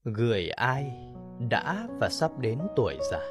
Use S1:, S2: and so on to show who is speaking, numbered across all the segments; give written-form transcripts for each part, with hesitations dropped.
S1: Người ai đã và sắp đến tuổi già.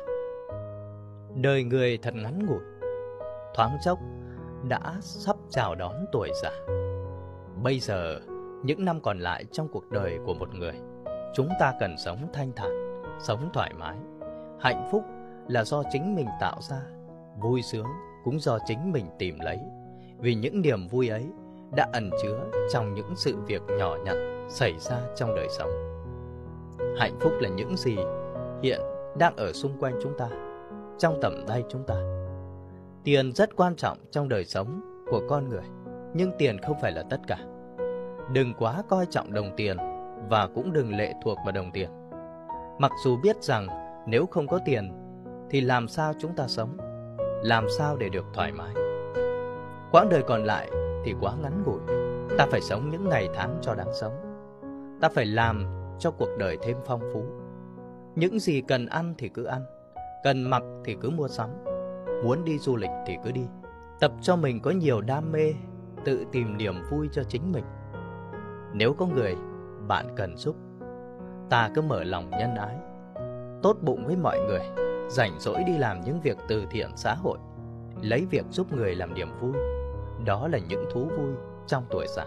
S1: Đời người thật ngắn ngủi, thoáng chốc đã sắp chào đón tuổi già. Bây giờ, những năm còn lại trong cuộc đời của một người, chúng ta cần sống thanh thản, sống thoải mái. Hạnh phúc là do chính mình tạo ra, vui sướng cũng do chính mình tìm lấy. Vì những niềm vui ấy đã ẩn chứa trong những sự việc nhỏ nhặt xảy ra trong đời sống. Hạnh phúc là những gì hiện đang ở xung quanh chúng ta, trong tầm tay chúng ta. Tiền rất quan trọng trong đời sống của con người, nhưng tiền không phải là tất cả. Đừng quá coi trọng đồng tiền và cũng đừng lệ thuộc vào đồng tiền. Mặc dù biết rằng nếu không có tiền thì làm sao chúng ta sống, làm sao để được thoải mái. Quãng đời còn lại thì quá ngắn ngủi. Ta phải sống những ngày tháng cho đáng sống. Ta phải làm cho cuộc đời thêm phong phú. Những gì cần ăn thì cứ ăn, cần mặc thì cứ mua sắm, muốn đi du lịch thì cứ đi. Tập cho mình có nhiều đam mê, tự tìm niềm vui cho chính mình. Nếu có người bạn cần giúp, ta cứ mở lòng nhân ái, tốt bụng với mọi người, rảnh rỗi đi làm những việc từ thiện xã hội, lấy việc giúp người làm niềm vui. Đó là những thú vui trong tuổi già.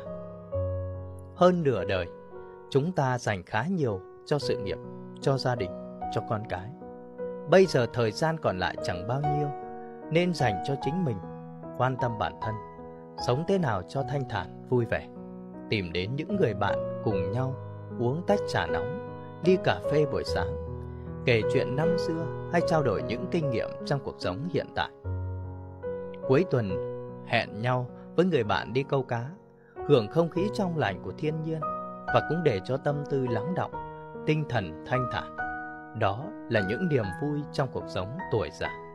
S1: Hơn nửa đời, chúng ta dành khá nhiều cho sự nghiệp, cho gia đình, cho con cái. Bây giờ thời gian còn lại chẳng bao nhiêu, nên dành cho chính mình, quan tâm bản thân, sống thế nào cho thanh thản, vui vẻ. Tìm đến những người bạn cùng nhau uống tách trà nóng, ly cà phê buổi sáng, kể chuyện năm xưa hay trao đổi những kinh nghiệm trong cuộc sống hiện tại. Cuối tuần hẹn nhau với người bạn đi câu cá, hưởng không khí trong lành của thiên nhiên và cũng để cho tâm tư lắng đọng, tinh thần thanh thản. Đó là những niềm vui trong cuộc sống tuổi già.